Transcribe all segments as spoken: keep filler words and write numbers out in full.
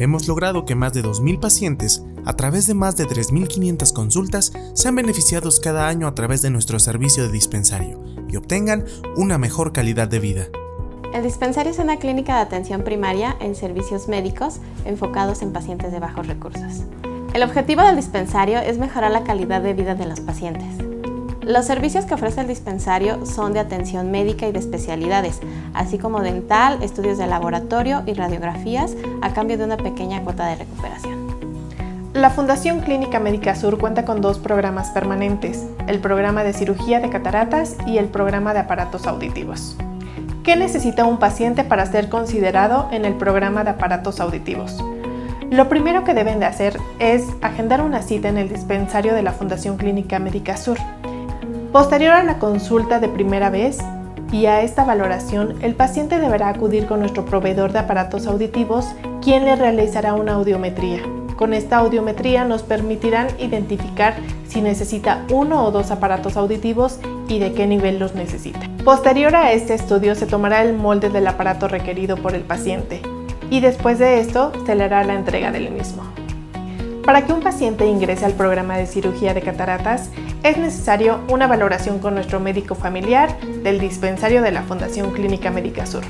hemos logrado que más de dos mil pacientes, a través de más de tres mil quinientas consultas, sean beneficiados cada año a través de nuestro servicio de dispensario y obtengan una mejor calidad de vida. El dispensario es una clínica de atención primaria en servicios médicos enfocados en pacientes de bajos recursos. El objetivo del dispensario es mejorar la calidad de vida de los pacientes. Los servicios que ofrece el dispensario son de atención médica y de especialidades, así como dental, estudios de laboratorio y radiografías a cambio de una pequeña cuota de recuperación. La Fundación Clínica Médica Sur cuenta con dos programas permanentes, el programa de cirugía de cataratas y el programa de aparatos auditivos. ¿Qué necesita un paciente para ser considerado en el programa de aparatos auditivos? Lo primero que deben de hacer es agendar una cita en el dispensario de la Fundación Clínica Médica Sur. Posterior a la consulta de primera vez y a esta valoración, el paciente deberá acudir con nuestro proveedor de aparatos auditivos, quien le realizará una audiometría. Con esta audiometría nos permitirán identificar si necesita uno o dos aparatos auditivos y de qué nivel los necesita. Posterior a este estudio se tomará el molde del aparato requerido por el paciente y después de esto se le hará la entrega del mismo. Para que un paciente ingrese al programa de cirugía de cataratas es necesario una valoración con nuestro médico familiar del dispensario de la Fundación Clínica Médica Sur.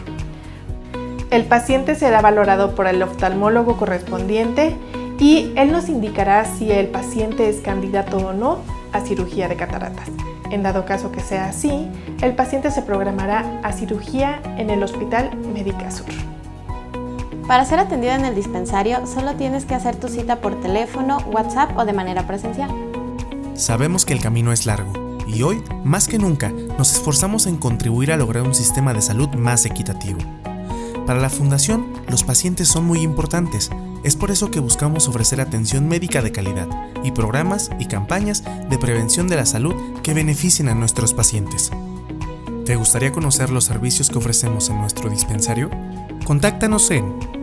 El paciente será valorado por el oftalmólogo correspondiente y él nos indicará si el paciente es candidato o no a cirugía de cataratas. En dado caso que sea así, el paciente se programará a cirugía en el Hospital Médica Sur. Para ser atendido en el dispensario, solo tienes que hacer tu cita por teléfono, WhatsApp o de manera presencial. Sabemos que el camino es largo y hoy, más que nunca, nos esforzamos en contribuir a lograr un sistema de salud más equitativo. Para la Fundación, los pacientes son muy importantes. Es por eso que buscamos ofrecer atención médica de calidad y programas y campañas de prevención de la salud que beneficien a nuestros pacientes. ¿Te gustaría conocer los servicios que ofrecemos en nuestro dispensario? Contáctanos en